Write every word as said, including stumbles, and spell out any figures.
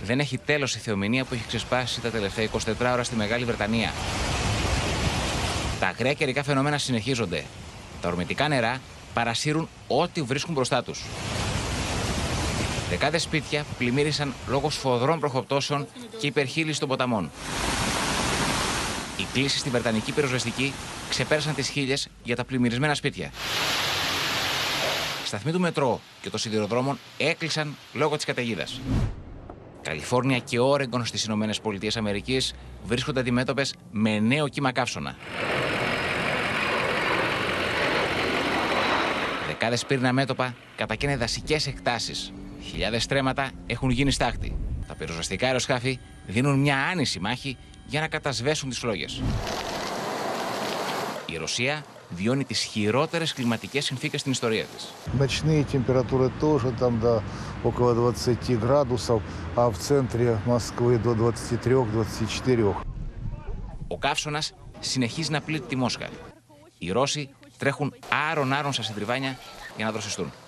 δεν έχει τέλος η θεομηνία που έχει ξεσπάσει τα τελευταία εικοσιτέσσερις ώρα στη Μεγάλη Βρετανία. Τα ακραία καιρικά φαινόμενα συνεχίζονται. Τα ορμητικά νερά παρασύρουν ό,τι βρίσκουν μπροστά τους. Δεκάδες σπίτια πλημμύρισαν λόγω σφοδρών βροχοπτώσεων και υπερχείλησης των ποταμών. Οι κλήσεις στη Βρετανική πυροσβεστική ξεπέρασαν τις χίλιες για τα πλημμυρισμένα σπίτια. Οι σταθμοί του μετρό και των σιδηροδρόμων έκλεισαν λόγω της καταιγίδας. Καλιφόρνια και Όρεγκον στις Ηνωμένες Πολιτείες Αμερικής βρίσκονται αντιμέτωπες με νέο κύμα καύσωνα. Δεκάδες πύρνα μέτωπα κατακαίνε δασικές εκτάσεις. Χιλιάδες στρέμματα έχουν γίνει στάχτη. Τα πυροσβεστικά αεροσκάφη δίνουν μια άνηση μάχη για να κατασβέσουν τις φλόγες. Η Ρωσία βιώνει τις χειρότερες κλιματικές συνθήκες στην ιστορία της. Ночные температуры тоже там до около двадцати градусов, а в центре Москвы до двадцати трёх — двадцати четырёх. Ο καύσωνας συνεχίζει να πλήττει τη Μόσχα. Οι Ρώσοι τρέχουν άρον-άρον στα συντριβάνια για να δροσιστούν.